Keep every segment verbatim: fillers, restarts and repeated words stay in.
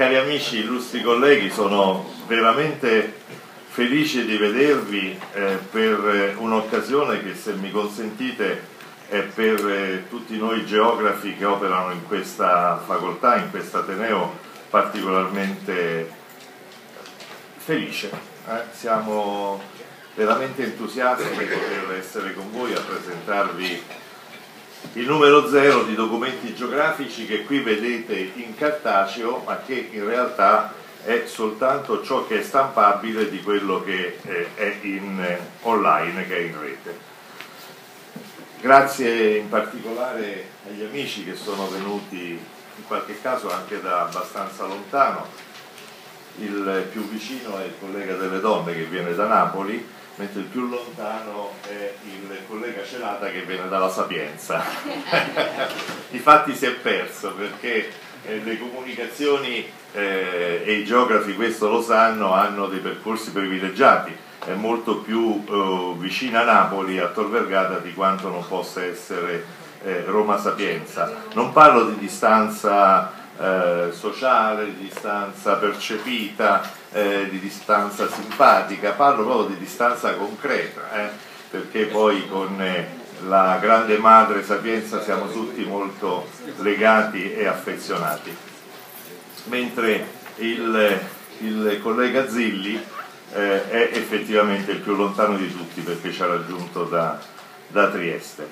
cari amici, illustri colleghi, sono veramente felice di vedervi eh, per un'occasione che, se mi consentite, è per eh, tutti noi geografi che operano in questa facoltà, in questo ateneo, particolarmente felice. Eh? Siamo veramente entusiasti di poter essere con voi a presentarvi il numero zero di documenti geografici che qui vedete in cartaceo, ma che in realtà è soltanto ciò che è stampabile di quello che eh, è in eh, online, che è in rete. Grazie in particolare agli amici che sono venuti in qualche caso anche da abbastanza lontano. Il più vicino è il collega delle donne che viene da Napoli, mentre il più lontano è il collega Celata che viene dalla Sapienza. Difatti si è perso, perché eh, le comunicazioni eh, e i geografi, questo lo sanno, hanno dei percorsi privilegiati. È molto più eh, vicina a Napoli, a Tor Vergata, di quanto non possa essere eh, Roma Sapienza. Non parlo di distanza eh, sociale, di distanza percepita, Eh, di distanza simpatica, parlo proprio di distanza concreta, eh, perché poi con eh, la grande madre Sapienza siamo tutti molto legati e affezionati, mentre il, il collega Zilli eh, è effettivamente il più lontano di tutti, perché ci ha raggiunto da, da Trieste.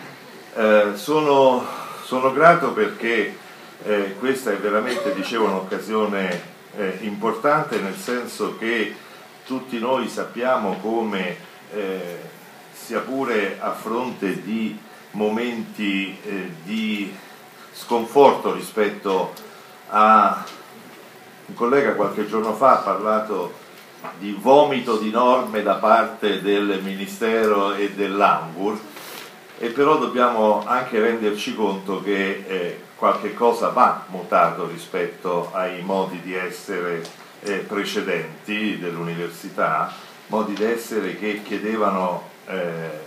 Eh, sono, sono grato perché eh, questa è veramente, dicevo, un'occasione Eh, importante, nel senso che tutti noi sappiamo come eh, sia pure a fronte di momenti eh, di sconforto rispetto a un collega qualche giorno fa ha parlato di vomito di norme da parte del Ministero e dell'Anvur, e però dobbiamo anche renderci conto che eh, qualche cosa va mutato rispetto ai modi di essere eh, precedenti dell'università, modi di essere che chiedevano eh,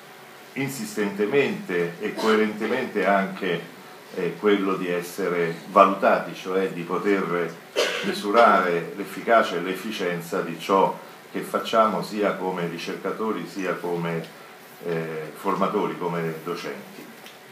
insistentemente e coerentemente anche eh, quello di essere valutati, cioè di poter misurare l'efficacia e l'efficienza di ciò che facciamo, sia come ricercatori sia come eh, formatori, come docenti.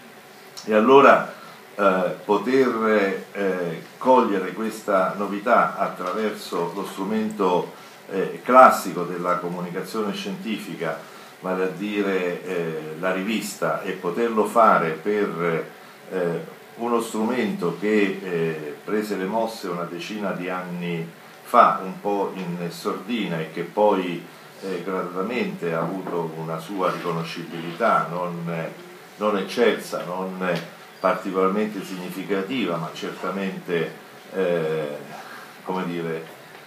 E allora Eh, poter eh, cogliere questa novità attraverso lo strumento eh, classico della comunicazione scientifica, vale a dire eh, la rivista, e poterlo fare per eh, uno strumento che eh, prese le mosse una decina di anni fa, un po' in sordina, e che poi eh, gradualmente ha avuto una sua riconoscibilità, non, non eccelsa, non particolarmente significativa, ma certamente eh, come dire,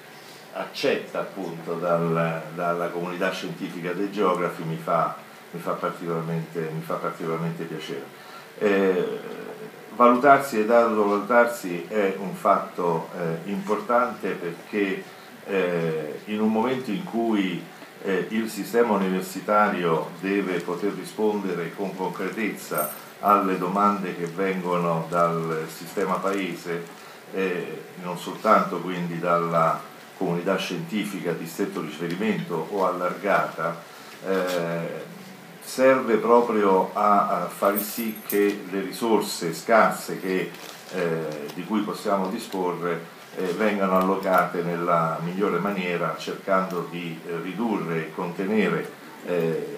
accetta appunto dal, dalla comunità scientifica dei geografi, mi fa, mi fa, particolarmente, mi fa particolarmente piacere. Eh, valutarsi ed autovalutarsi è un fatto eh, importante, perché eh, in un momento in cui eh, il sistema universitario deve poter rispondere con concretezza alle domande che vengono dal sistema paese, eh, non soltanto quindi dalla comunità scientifica di stretto riferimento o allargata, eh, serve proprio a, a far sì che le risorse scarse che, eh, di cui possiamo disporre eh, vengano allocate nella migliore maniera, cercando di eh, ridurre e contenere eh,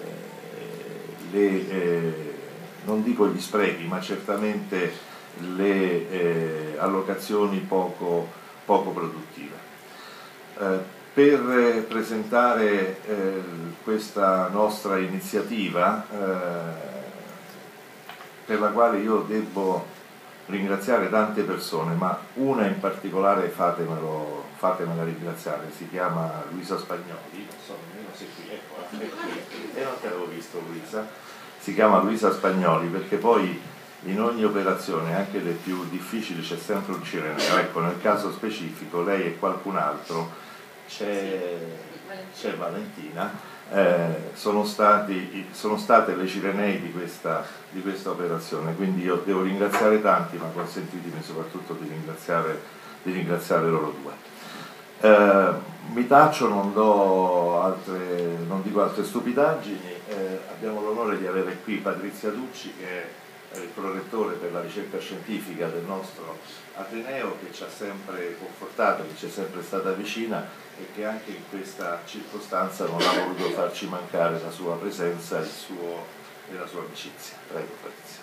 le eh, non dico gli sprechi, ma certamente le eh, allocazioni poco, poco produttive. Eh, per presentare eh, questa nostra iniziativa, eh, per la quale io devo ringraziare tante persone, ma una in particolare fatemelo, fatemela ringraziare, si chiama Luisa Spagnoli, non so nemmeno se qui, eccola, è qui, e non te l'avevo visto Luisa. Si chiama Luisa Spagnoli perché poi in ogni operazione, anche le più difficili, c'è sempre un cireneo. Ecco, nel caso specifico lei e qualcun altro, c'è Valentina, eh, sono, stati, sono state le cirenei di questa, di questa operazione, quindi io devo ringraziare tanti, ma consentitemi soprattutto di ringraziare di ringraziare loro due. Eh, mi taccio, non, do altre, non dico altre stupidaggini. Eh, abbiamo l'onore di avere qui Patrizia Ducci, che è il prorettore per la ricerca scientifica del nostro Ateneo, che ci ha sempre confortato, che ci è sempre stata vicina e che anche in questa circostanza non ha voluto farci mancare la sua presenza il suo, e la sua amicizia. Prego, Patrizia.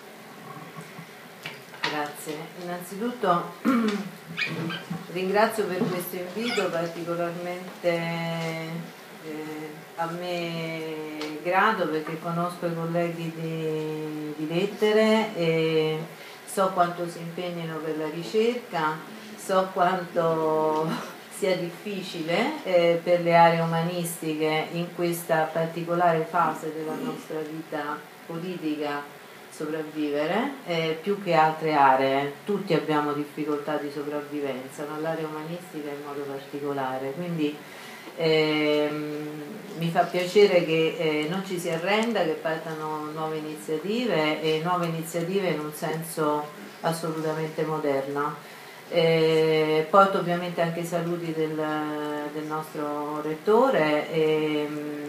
Grazie. Innanzitutto ringrazio per questo invito particolarmente eh, a me grato, perché conosco i colleghi di, di Lettere e so quanto si impegnino per la ricerca, so quanto sia difficile eh, per le aree umanistiche in questa particolare fase della nostra vita politica sopravvivere, eh, più che altre aree. Tutti abbiamo difficoltà di sopravvivenza, ma l'area umanistica in modo particolare, quindi ehm, mi fa piacere che eh, non ci si arrenda, che partano nuove iniziative, e nuove iniziative in un senso assolutamente moderno. Eh, porto ovviamente anche i saluti del, del nostro rettore e,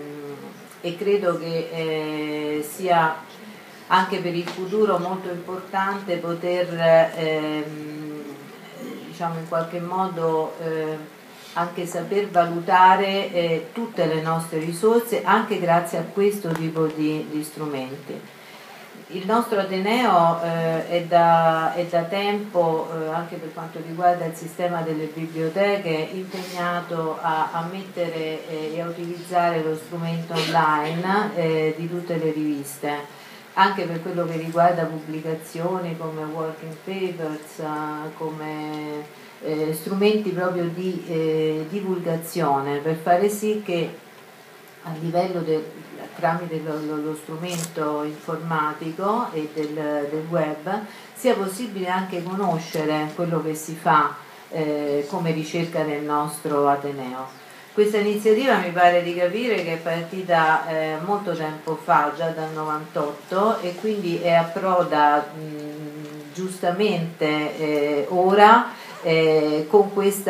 e credo che eh, sia anche per il futuro molto importante poter ehm, diciamo in qualche modo eh, anche saper valutare eh, tutte le nostre risorse anche grazie a questo tipo di, di strumenti. Il nostro Ateneo eh, è, da, è da tempo, eh, anche per quanto riguarda il sistema delle biblioteche, impegnato a, a mettere eh, e a utilizzare lo strumento online eh, di tutte le riviste, anche per quello che riguarda pubblicazioni come working papers, come eh, strumenti proprio di eh, divulgazione, per fare sì che a livello del, tramite lo, lo, lo strumento informatico e del, del web sia possibile anche conoscere quello che si fa eh, come ricerca nel nostro Ateneo. Questa iniziativa mi pare di capire che è partita eh, molto tempo fa, già dal novantotto, e quindi è approda mh, giustamente eh, ora eh, con questo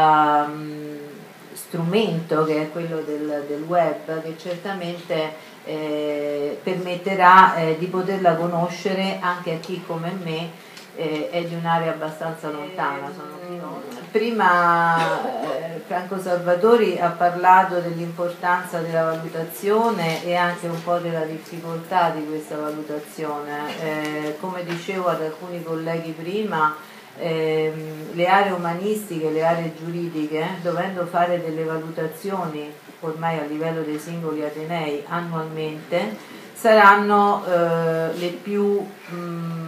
strumento che è quello del, del web, che certamente eh, permetterà eh, di poterla conoscere anche a chi come me eh, è di un'area abbastanza lontana. Sono Prima eh, Franco Salvatori ha parlato dell'importanza della valutazione e anche un po' della difficoltà di questa valutazione. Eh, come dicevo ad alcuni colleghi prima, ehm, le aree umanistiche, le aree giuridiche, dovendo fare delle valutazioni ormai a livello dei singoli atenei annualmente, saranno eh, le più mh,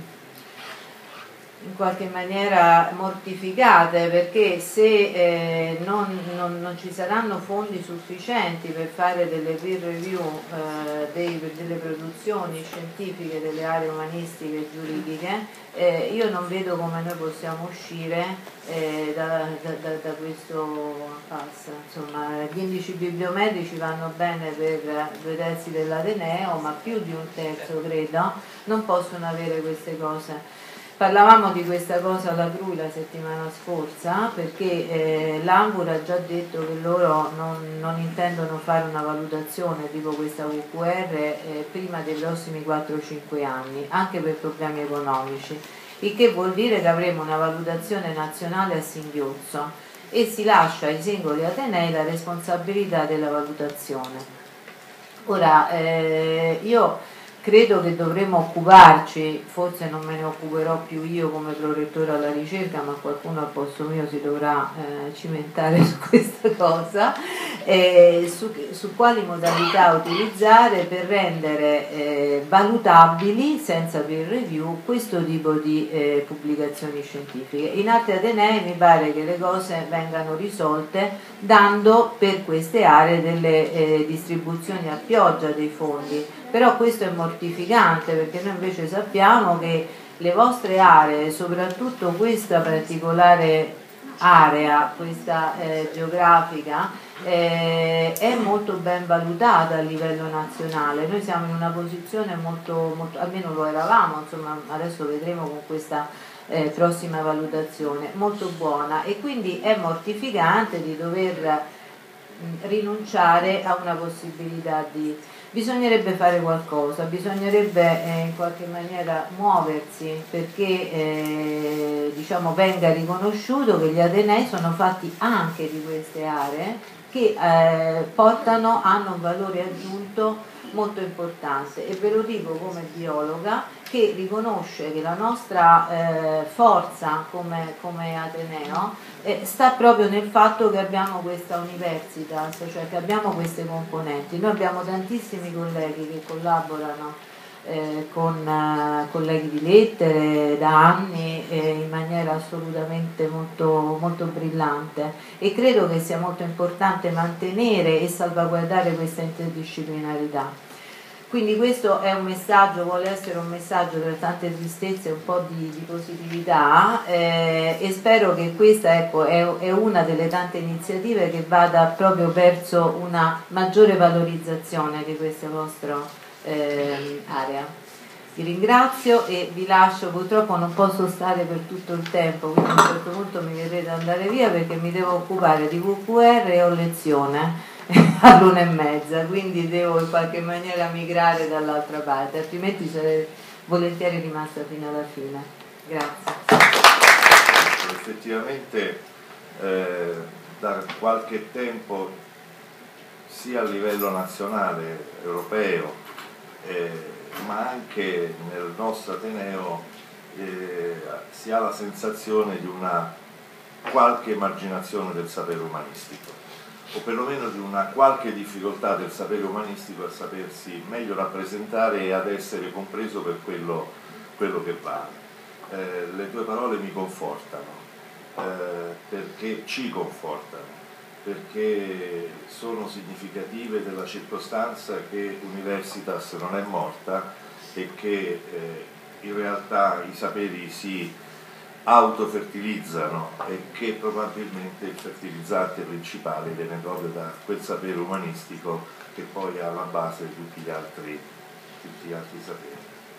in qualche maniera mortificate, perché se eh, non, non, non ci saranno fondi sufficienti per fare delle peer review eh, dei, delle produzioni scientifiche delle aree umanistiche e giuridiche, eh, io non vedo come noi possiamo uscire eh, da, da, da, da questo pass. Insomma, gli indici bibliomedici vanno bene per due terzi dell'Ateneo, ma più di un terzo credo non possono avere queste cose. Parlavamo di questa cosa alla Grui la settimana scorsa, perché eh, l'Ambura ha già detto che loro non, non intendono fare una valutazione tipo questa V Q R eh, prima dei prossimi quattro cinque anni, anche per problemi economici, il che vuol dire che avremo una valutazione nazionale a singhiozzo e si lascia ai singoli atenei la responsabilità della valutazione. Ora, eh, io credo che dovremmo occuparci, forse non me ne occuperò più io come prorettore alla ricerca, ma qualcuno al posto mio si dovrà eh, cimentare su questa cosa, eh, su, su quali modalità utilizzare per rendere eh, valutabili, senza peer review, questo tipo di eh, pubblicazioni scientifiche. In altri atenei mi pare che le cose vengano risolte dando per queste aree delle eh, distribuzioni a pioggia dei fondi, però questo è mortificante, perché noi invece sappiamo che le vostre aree, soprattutto questa particolare area, questa eh, geografica, eh, è molto ben valutata a livello nazionale. Noi siamo in una posizione molto, molto, almeno lo eravamo, insomma adesso vedremo con questa eh, prossima valutazione, molto buona, e quindi è mortificante di dover rinunciare a una possibilità di... Bisognerebbe fare qualcosa, bisognerebbe eh, in qualche maniera muoversi perché eh, diciamo, venga riconosciuto che gli Atenei sono fatti anche di queste aree che eh, portano, hanno un valore aggiunto molto importante, e ve lo dico come biologa che riconosce che la nostra eh, forza come, come Ateneo eh, sta proprio nel fatto che abbiamo questa universitas, cioè che abbiamo queste componenti. Noi abbiamo tantissimi colleghi che collaborano eh, con eh, colleghi di lettere da anni eh, in maniera assolutamente molto, molto brillante, e credo che sia molto importante mantenere e salvaguardare questa interdisciplinarità. Quindi questo è un messaggio, vuole essere un messaggio tra tante tristezze, un po' di, di positività, eh, e spero che questa, ecco, è, è una delle tante iniziative che vada proprio verso una maggiore valorizzazione di questa vostra eh, area. Vi ringrazio e vi lascio, purtroppo non posso stare per tutto il tempo, quindi a un certo punto mi vedrete andare via perché mi devo occupare di V Q R e ho lezione all'una e mezza, quindi devo in qualche maniera migrare dall'altra parte, altrimenti sarei volentieri rimasta fino alla fine. Grazie. Effettivamente eh, da qualche tempo sia a livello nazionale, europeo, eh, ma anche nel nostro Ateneo eh, si ha la sensazione di una qualche emarginazione del sapere umanistico, o perlomeno di una qualche difficoltà del sapere umanistico a sapersi meglio rappresentare e ad essere compreso per quello, quello che vale. Eh, le tue parole mi confortano, eh, perché ci confortano, perché sono significative della circostanza che Universitas non è morta e che eh, in realtà i saperi si autofertilizzano e che probabilmente il fertilizzante principale viene proprio da quel sapere umanistico che poi è alla base di tutti gli altri, tutti gli altri saperi.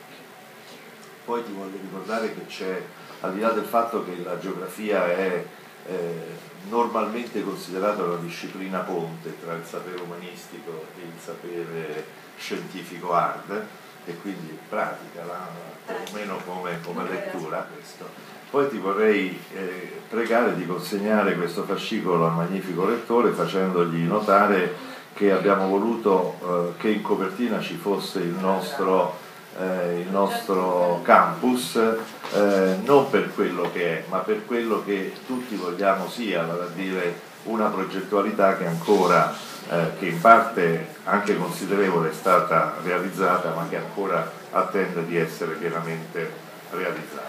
Poi ti voglio ricordare che c'è, al di là del fatto che la geografia è eh, normalmente considerata una disciplina ponte tra il sapere umanistico e il sapere scientifico hard, e quindi pratica, più o meno come, come lettura questo. Poi ti vorrei eh, pregare di consegnare questo fascicolo al magnifico lettore facendogli notare che abbiamo voluto eh, che in copertina ci fosse il nostro, eh, il nostro campus, eh, non per quello che è, ma per quello che tutti vogliamo sia, vale a dire una progettualità che ancora, eh, che in parte anche considerevole è stata realizzata, ma che ancora attende di essere pienamente realizzata.